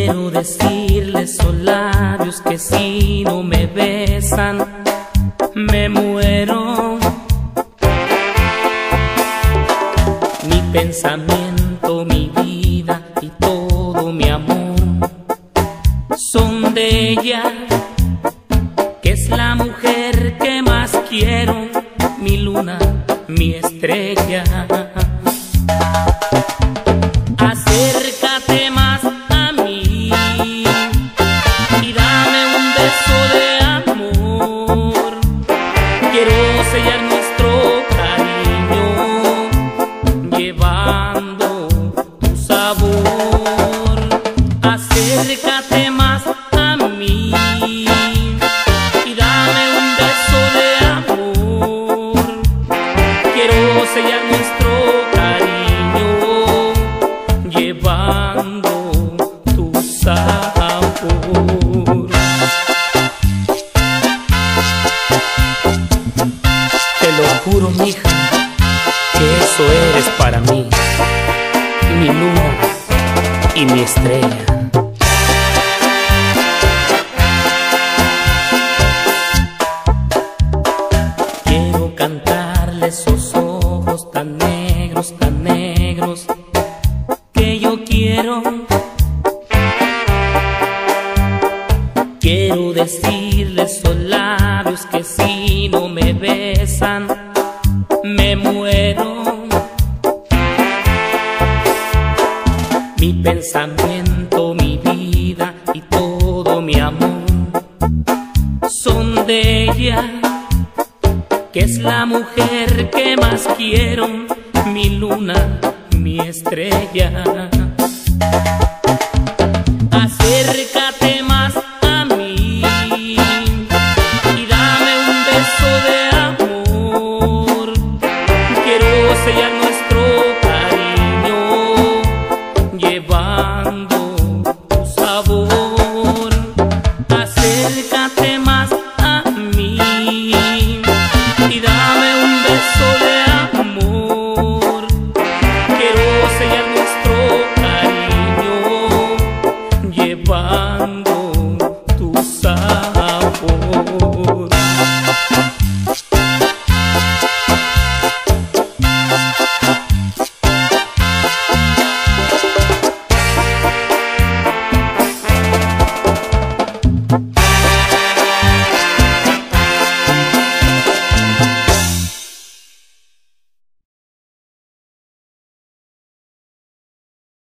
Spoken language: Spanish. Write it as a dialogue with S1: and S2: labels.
S1: Quiero decirle esos labios que si no me besan me muero. Mi pensamiento, mi vida y todo mi amor son de ella, que es la mujer que más quiero, mi luna, mi estrella. Acércate más a mí y dame un beso de amor. Quiero sellar nuestro cariño llevando tu sabor. Acércate más a mí y dame un beso de amor. Quiero sellar nuestro cariño llevando tu sabor. Te lo juro, mija, que eso eres para mí, mi luna y mi estrella. Quiero cantarle esos ojos tan negros que yo quiero. Quiero decirle esos labios que si no me besan me muero. Mi pensamiento, mi vida y todo mi amor son de ella, que es la mujer que más quiero, mi luna, mi estrella. Acércate más a mí y dame un beso de amor. Quiero sellar nuestro cariño llevando